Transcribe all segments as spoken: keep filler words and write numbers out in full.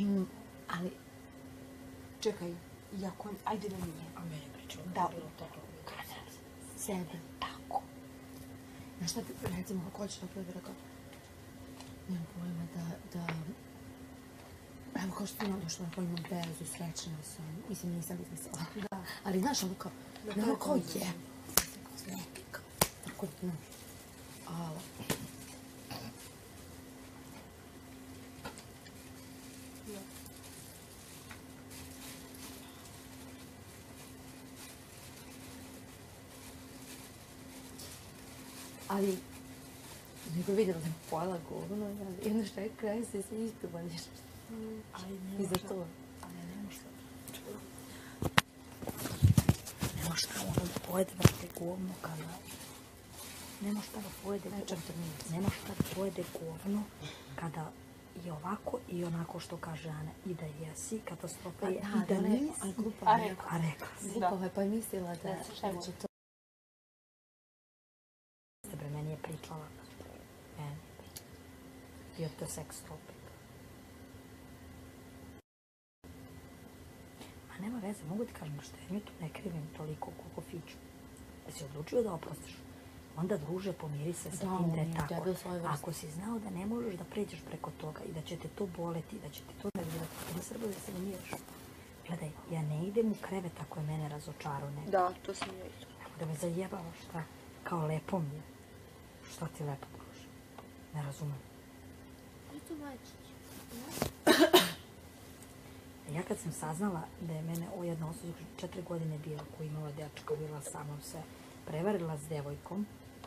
Mm, ali, čekaj, jako, ajde da nije. A meni pričao Da, bilo tako. kada sebe tako. Znaš šta ti, recimo, ako hoćeš tako da bi rekao, nemam pojma da, da, evo kao što ti imam došla na pojma bezu, srećna sam, mislim nisam izmislila. Da. Ali znaš, ono kao, ne kao je, neki kao, tako da, znaš, ala. Ali, nego vidjela da je pojela govno, i onda šta je kraj se svi ispivali. Ali I nema za šta. to. Ali nema šta. Nema šta ono da pojede vrte govno kada... Nema šta da pojede govno. Nema šta da pojede govno kada je ovako i onako što kaže Ana. I da jesi, katastrofa je. I da nisi. Ali glupa A je. rekla. A rekla si. Glupa je, pa je mislila da će to... Bre, meni je pričala. Meni. Bio to seks topic. A nema veze, mogu ti kažem što ja nju tu ne krivim toliko koliko Fiću. Da si odlučio da oprostiš. Onda druže pomiri se sa tim da je tako. Ako si znao da ne možeš da pređeš preko toga i da će te to boleti, da će te to nervirati, ili Srbo da se ne miriš. Gledaj, ja ne idem u krevet ako je mene razočarao neko. Da, to sam ja isto. Evo da me zajebavaš, šta? Kao lepo mi je. Šta ti lepo pruži? Ne razumem. I to majčić. Ja kad sam saznala da je mene o jedna osoba četiri godine bila koja imala dečka, bila sa mnom se prevarila s devojkom,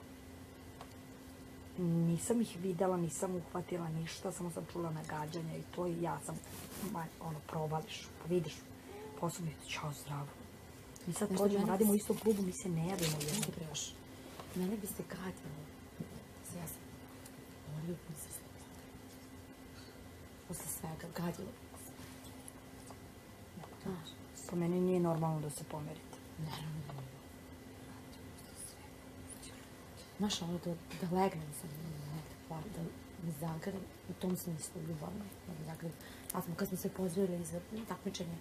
nisam ih videla, nisam uhvatila ništa, samo sam čula nagađanja i to i ja sam, ono, provališ, pa vidiš, posao mi je, čao, zdravo. Mi sad prođemo, radimo u istom klubu, mi se ne javimo jedno. Preoš. Mene bi se gadilo. Ja sam ljubim se s posle svega, gadilo. Znaš, Po meni nije normalno da se pomerite. naravno da nije. Znaš, ono da, da legnem sam, da me zagrlim, u tom smislu ljubavno, da me zagrlim. Ja smo, kad smo se pozvali za takmičenje,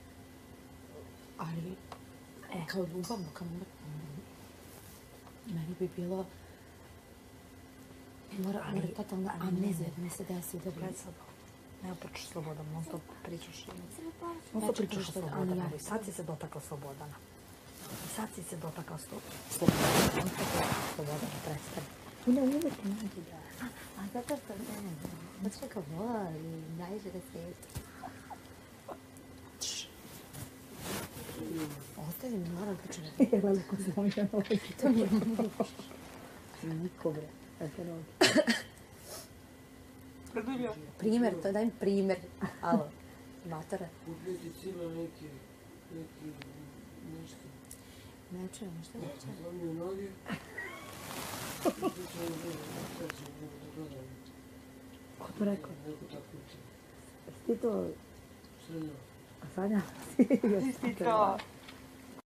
ali e, kao ljubavno, kao meni bi bilo mora, mora totalna amnezija da mi se desi da bi... Gled sad, ne pričaš Slobodan, non stop pričaš. Non stop pričaš o Slobodanu, i sad si se dotakla Slobodana. I sad si se dotakla Slobodana. Non stop pričaš Slobodana, prestani. Tu ne uvijek ti nađe da... A zato što ne, zato što kao voli, najviše da svijetu. Ostavi mi, moram početi. Je veliko zloženo ovaj. To mi je Niko, bre. Eto nogi. Produljio. primjer, to daj mi primjer. Alo, matara. Kupiti cijela neki, neki, nešto. Ne čujem, šta ne čujem? Zlomio noge. I to će ono bilo, sad će ono da gledam. Ko to rekao? Neko takmiče. Ti to... Srednjo. Sanja? Ti to.